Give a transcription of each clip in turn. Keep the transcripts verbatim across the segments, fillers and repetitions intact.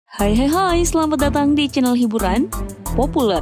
Hai hai hai, selamat datang di channel hiburan populer.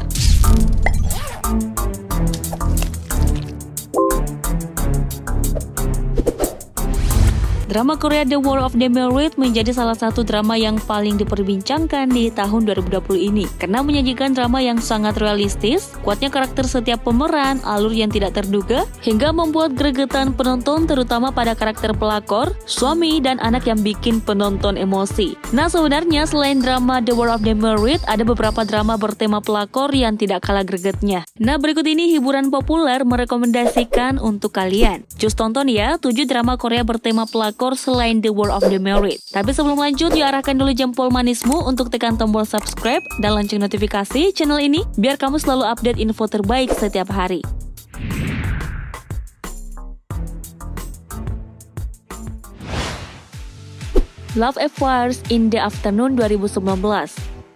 Drama Korea The War of the Married menjadi salah satu drama yang paling diperbincangkan di tahun dua ribu dua puluh ini karena menyajikan drama yang sangat realistis, kuatnya karakter setiap pemeran, alur yang tidak terduga, hingga membuat gregetan penonton terutama pada karakter pelakor, suami, dan anak yang bikin penonton emosi. Nah sebenarnya selain drama The War of the Married, ada beberapa drama bertema pelakor yang tidak kalah gregetnya. Nah berikut ini hiburan populer merekomendasikan untuk kalian. Cus tonton ya tujuh drama Korea bertema pelakor selain The War of the Married. Tapi sebelum lanjut, diarahkan dulu jempol manismu untuk tekan tombol subscribe dan lonceng notifikasi channel ini biar kamu selalu update info terbaik setiap hari. Love Affairs in the Afternoon dua ribu sembilan belas.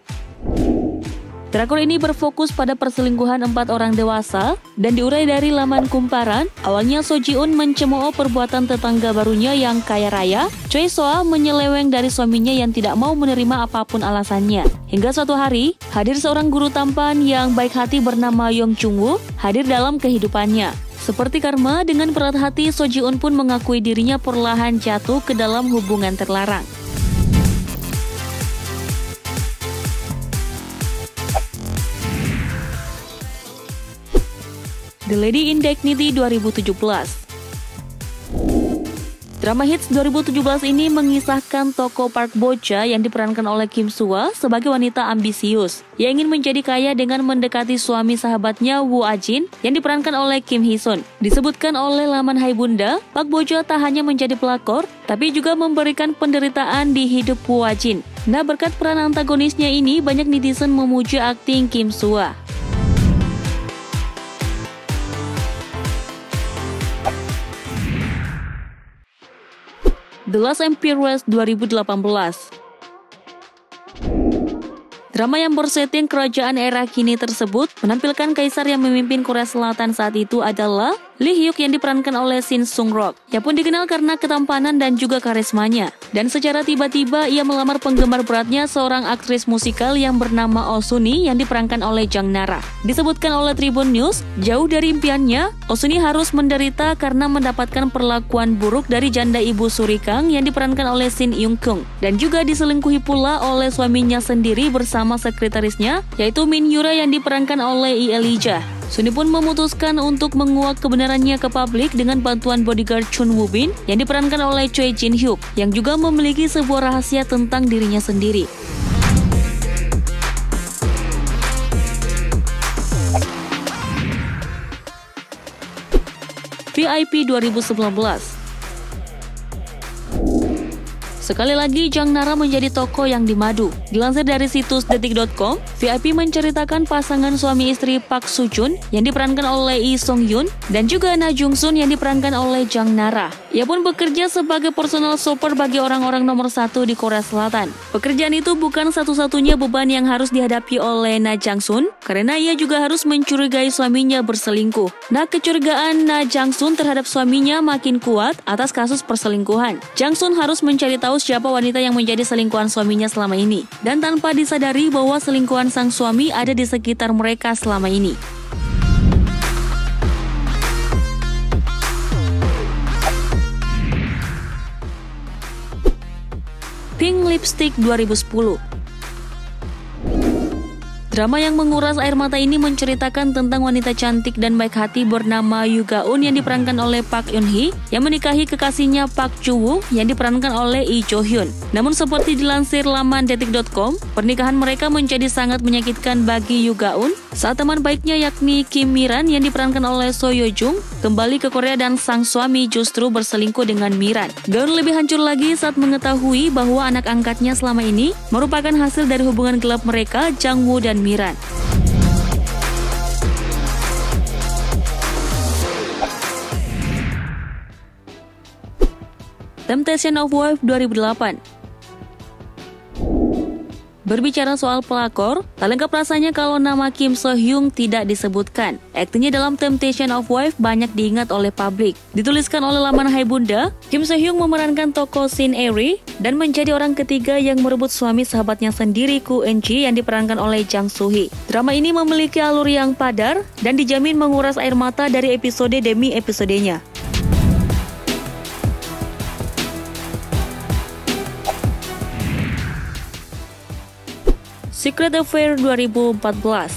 Drakor ini berfokus pada perselingkuhan empat orang dewasa dan diurai dari laman kumparan. Awalnya So Ji-un mencemooh perbuatan tetangga barunya yang kaya raya. Choi Soa menyeleweng dari suaminya yang tidak mau menerima apapun alasannya. Hingga suatu hari, hadir seorang guru tampan yang baik hati bernama Yong Chung-woo hadir dalam kehidupannya. Seperti karma, dengan berat hati So Ji-un pun mengakui dirinya perlahan jatuh ke dalam hubungan terlarang. The Lady in Dignity dua ribu tujuh belas. Drama hits dua ribu tujuh belas ini mengisahkan tokoh Park Bo-cha yang diperankan oleh Kim Soo-wha sebagai wanita ambisius yang ingin menjadi kaya dengan mendekati suami sahabatnya Woo Ah-jin yang diperankan oleh Kim Hee-sun. Disebutkan oleh laman Hai Bunda, Park Bo-cha tak hanya menjadi pelakor, tapi juga memberikan penderitaan di hidup Woo Ah-jin. Nah berkat peran antagonisnya ini, banyak netizen memuji akting Kim Soo-wha. The Last Empress dua ribu delapan belas. Drama yang bersetting kerajaan era kini tersebut menampilkan kaisar yang memimpin Korea Selatan saat itu adalah Lee Hyuk yang diperankan oleh Shin Sung-rok. Ia pun dikenal karena ketampanan dan juga karismanya. Dan secara tiba-tiba ia melamar penggemar beratnya seorang aktris musikal yang bernama Oh Suni yang diperankan oleh Jang Nara. Disebutkan oleh Tribun News, jauh dari impiannya, Oh Suni harus menderita karena mendapatkan perlakuan buruk dari janda ibu Suri Kang yang diperankan oleh Shin Young-kyung. Dan juga diselingkuhi pula oleh suaminya sendiri bersama sekretarisnya, yaitu Min Yura yang diperankan oleh Lee Elijah. Suni pun memutuskan untuk menguak kebenarannya ke publik dengan bantuan bodyguard Chun Woo Bin yang diperankan oleh Choi Jin Hyuk yang juga memiliki sebuah rahasia tentang dirinya sendiri. V I P dua ribu sembilan belas. Sekali lagi, Jang Nara menjadi tokoh yang dimadu. Dilansir dari situs detik dot com, V I P menceritakan pasangan suami istri Park Soo-jun yang diperankan oleh Lee Sung-hyun dan juga Na Jung-sun yang diperankan oleh Jang Nara. Ia pun bekerja sebagai personal shopper bagi orang-orang nomor satu di Korea Selatan. Pekerjaan itu bukan satu-satunya beban yang harus dihadapi oleh Na Jang-sun karena ia juga harus mencurigai suaminya berselingkuh. Nah, kecurigaan Na Jang-sun terhadap suaminya makin kuat atas kasus perselingkuhan. Jang-sun harus mencari tahu siapa wanita yang menjadi selingkuhan suaminya selama ini, dan tanpa disadari bahwa selingkuhan sang suami ada di sekitar mereka selama ini. Pink Lipstick dua ribu sepuluh. Drama yang menguras air mata ini menceritakan tentang wanita cantik dan baik hati bernama Yoo Ga-eun yang diperankan oleh Park Eun-hee yang menikahi kekasihnya Park Joo-woo yang diperankan oleh Lee Jo-hyun. Namun seperti dilansir laman detik dot com, pernikahan mereka menjadi sangat menyakitkan bagi Yoo Ga-eun saat teman baiknya yakni Kim Mi-ran yang diperankan oleh So Yo-jung kembali ke Korea dan sang suami justru berselingkuh dengan Mi-ran. Ga-eun lebih hancur lagi saat mengetahui bahwa anak angkatnya selama ini merupakan hasil dari hubungan gelap mereka, Jang-woo dan Mi-ran. Temptation of Wife dua ribu delapan. Berbicara soal pelakor, tak lengkap rasanya kalau nama Kim So Hyun tidak disebutkan. Aktingnya dalam Temptation of Wife banyak diingat oleh publik. Dituliskan oleh laman Hai Bunda, Kim So Hyun memerankan tokoh Shin Eri dan menjadi orang ketiga yang merebut suami sahabatnya sendiri Koo Eun Ji yang diperankan oleh Jang Soo Hee. Drama ini memiliki alur yang padar dan dijamin menguras air mata dari episode demi episodenya. Secret Affair dua ribu empat belas.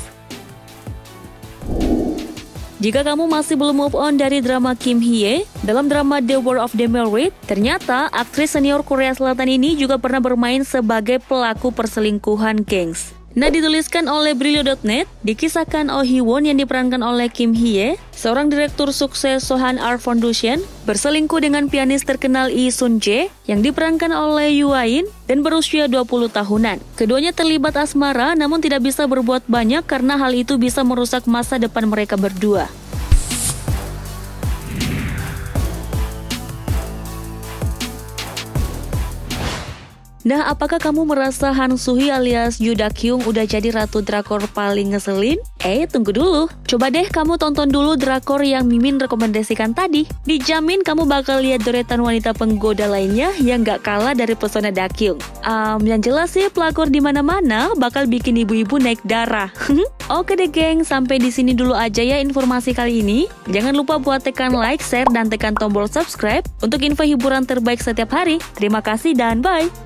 Jika kamu masih belum move on dari drama Kim Hye, dalam drama The War of the Married, ternyata aktris senior Korea Selatan ini juga pernah bermain sebagai pelaku perselingkuhan gengs. Nah, dituliskan oleh Brilio dot net, dikisahkan Oh Hee Won yang diperankan oleh Kim Hye, seorang direktur sukses Sohan Art Foundation, berselingkuh dengan pianis terkenal Lee Sun Jae yang diperankan oleh Yoo Ah-in dan berusia dua puluh tahunan. Keduanya terlibat asmara namun tidak bisa berbuat banyak karena hal itu bisa merusak masa depan mereka berdua. Nah, apakah kamu merasa Han Soo-hee alias Yoo Da-kyung udah jadi ratu drakor paling ngeselin? Eh, tunggu dulu. Coba deh kamu tonton dulu drakor yang Mimin rekomendasikan tadi. Dijamin kamu bakal lihat deretan wanita penggoda lainnya yang gak kalah dari pesona Da-kyung. Um, yang jelas sih pelakor di mana-mana bakal bikin ibu-ibu naik darah. Oke deh geng, sampai di sini dulu aja ya informasi kali ini. Jangan lupa buat tekan like, share, dan tekan tombol subscribe untuk info hiburan terbaik setiap hari. Terima kasih dan bye!